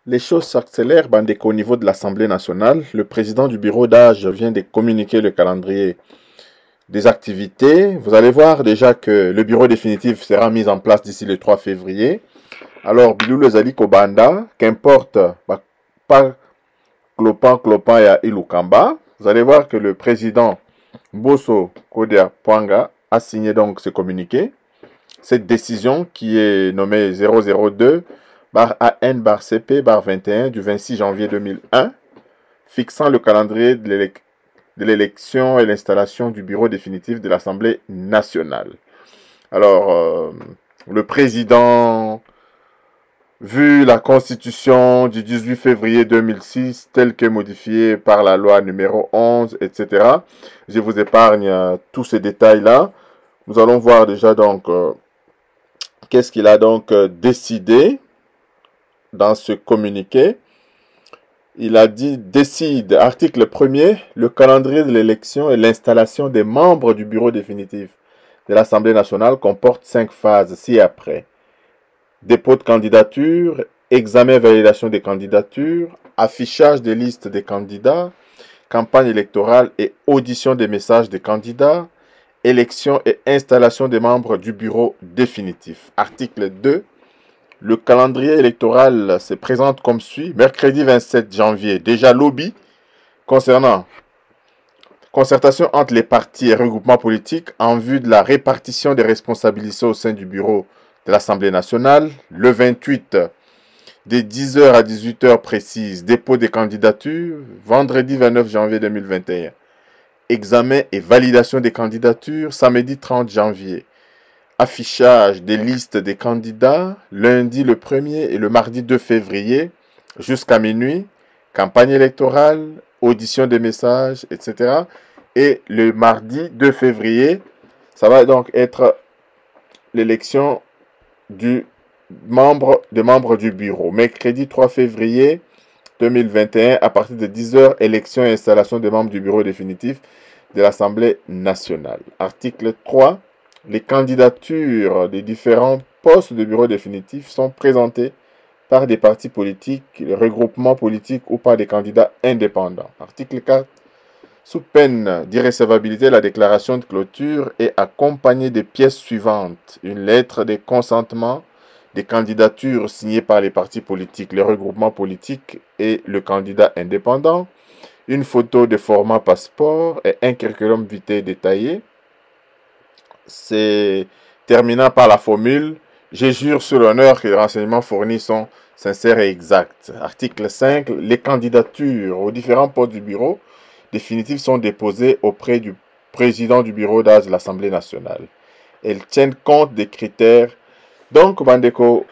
Les choses s'accélèrent, Bandeko, au niveau de l'Assemblée nationale. Le président du bureau d'âge vient de communiquer le calendrier des activités. Vous allez voir déjà que le bureau définitif sera mis en place d'ici le 3 février. Alors, Bilou Zali Kobanda, qu'importe, pas Clopan et Ilukamba, vous allez voir que le président Bosso Kodia Pwanga a signé donc ce communiqué. Cette décision qui est nommée 002/AN/CP/21 du 26 janvier 2001, fixant le calendrier de l'élection et l'installation du bureau définitif de l'Assemblée nationale. Alors, le président, vu la constitution du 18 février 2006, telle que modifiée par la loi numéro 11, etc., je vous épargne tous ces détails-là. Nous allons voir déjà donc qu'est-ce qu'il a donc décidé dans ce communiqué. Il a dit, décide, article 1er, le calendrier de l'élection et l'installation des membres du bureau définitif de l'Assemblée nationale comporte 5 phases ci-après. Dépôt de candidature, examen et validation des candidatures, affichage des listes des candidats, campagne électorale et audition des messages des candidats, élection et installation des membres du bureau définitif. Article 2. Le calendrier électoral se présente comme suit. Mercredi 27 janvier, déjà lobby concernant concertation entre les partis et regroupements politiques en vue de la répartition des responsabilités au sein du bureau de l'Assemblée nationale. Le 28, de 10h à 18h précise, dépôt des candidatures. Vendredi 29 janvier 2021. Examen et validation des candidatures, samedi 30 janvier. Affichage des listes des candidats, lundi le 1er et le mardi 2 février, jusqu'à minuit. Campagne électorale, audition des messages, etc. Et le mardi 2 février, ça va donc être l'élection des membres du bureau. Mercredi 3 février 2021, à partir de 10h, élection et installation des membres du bureau définitif de l'Assemblée nationale. Article 3. Les candidatures des différents postes de bureau définitif sont présentées par des partis politiques, les regroupements politiques ou par des candidats indépendants. Article 4. Sous peine d'irrecevabilité, la déclaration de clôture est accompagnée des pièces suivantes. Une lettre de consentement des candidatures signées par les partis politiques, les regroupements politiques et le candidat indépendant. Une photo de format passeport et un curriculum vitae détaillé. C'est terminant par la formule « Je jure sur l'honneur que les renseignements fournis sont sincères et exacts ». Article 5. Les candidatures aux différents postes du bureau définitif sont déposées auprès du président du bureau d'âge de l'Assemblée nationale. Elles tiennent compte des critères. Donc, Bandeko,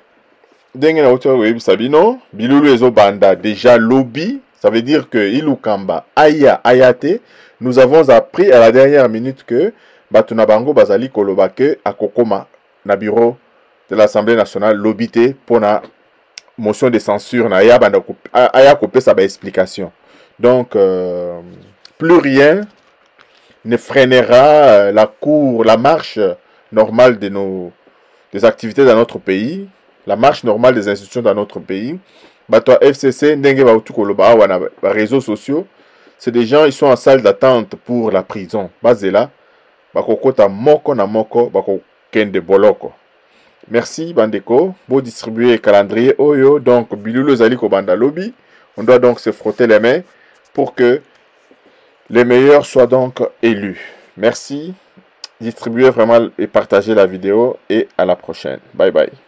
Sabino, Bilulu Ezo Banda, déjà lobby, ça veut dire que Ilukamba, Aya, Ayate, nous avons appris à la dernière minute que Batunabango Bazali Kolobake à Kokoma, na bureau de l'Assemblée nationale, lobité pour la motion de censure, na Aya Kopé sa explication. Donc, plus rien ne freinera la marche normale des activités dans notre pays, la marche normale des institutions dans notre pays. Bato FCC, Ndenge Bautu Koloba, wana réseaux sociaux, c'est des gens, ils sont en salle d'attente pour la prison. Bazela, bakokota moko na moko, bako kende boloko. Merci Bandeko, beau distribuer calendrier Oyo, donc Bilulu Zali Kobanda Lobby. On doit donc se frotter les mains pour que les meilleurs soient donc élus. Merci, distribuez vraiment et partagez la vidéo et à la prochaine. Bye bye.